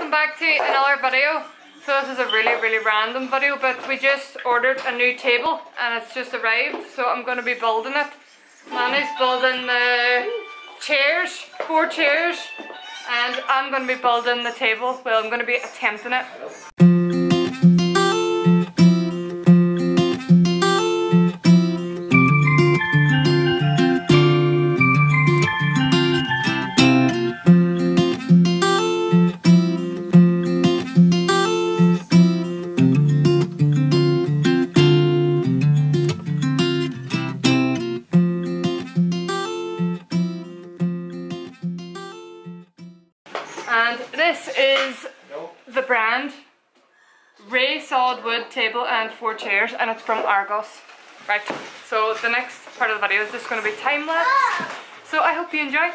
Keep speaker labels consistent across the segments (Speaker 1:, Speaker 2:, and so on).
Speaker 1: welcome back to another video. So this is a really random video, but we just ordered a new table and it's just arrived, so I'm going to be building it. Manny's building the chairs, 4 chairs, and I'm going to be building the table. Well, I'm going to be attempting it. And this is the brand Raye solid wood table and 4 chairs, and it's from Argos. Right, so the next part of the video is just going to be time lapse. So I hope you enjoy.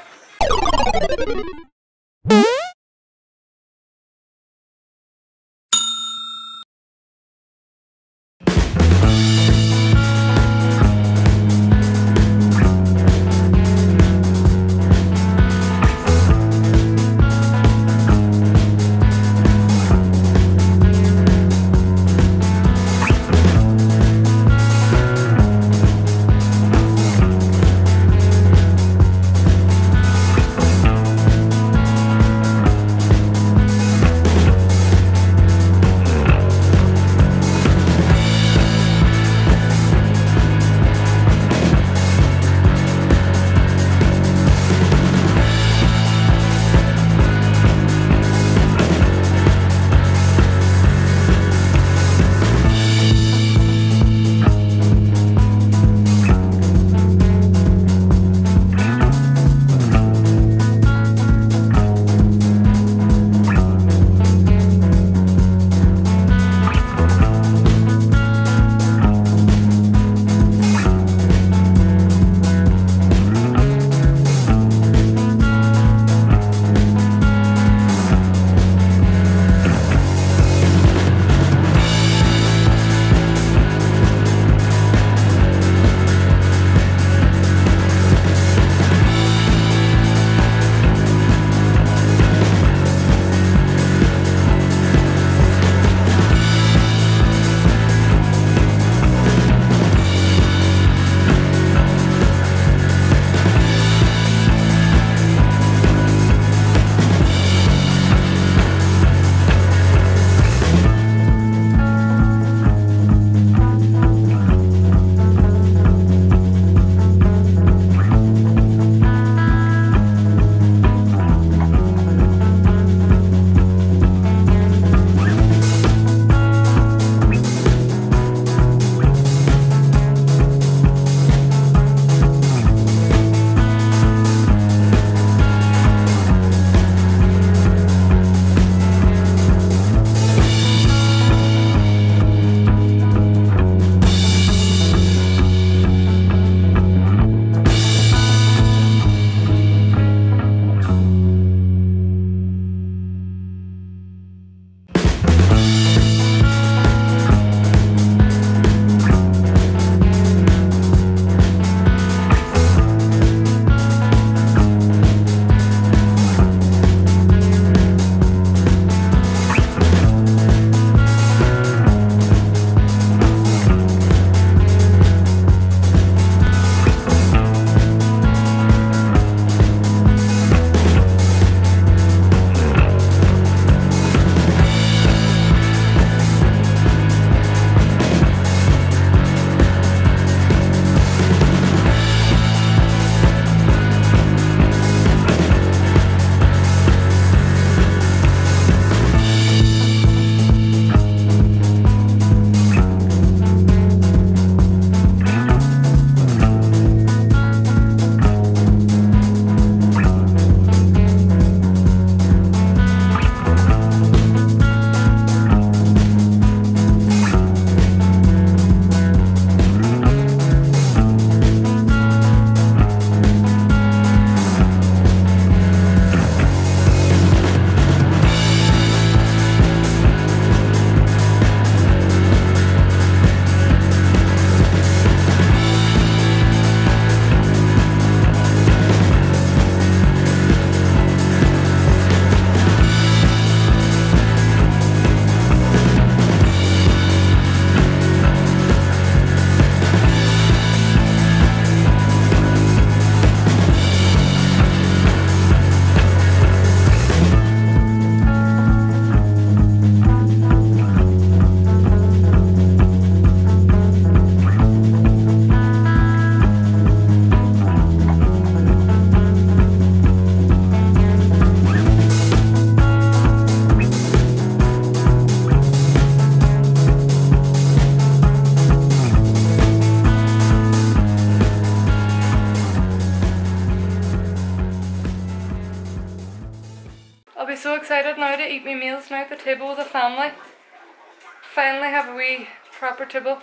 Speaker 1: excited now to eat my meals now at the table with the family. Finally have a wee proper table.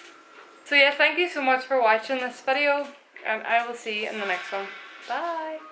Speaker 1: So yeah, thank you so much for watching this video, and I will see you in the next one. Bye!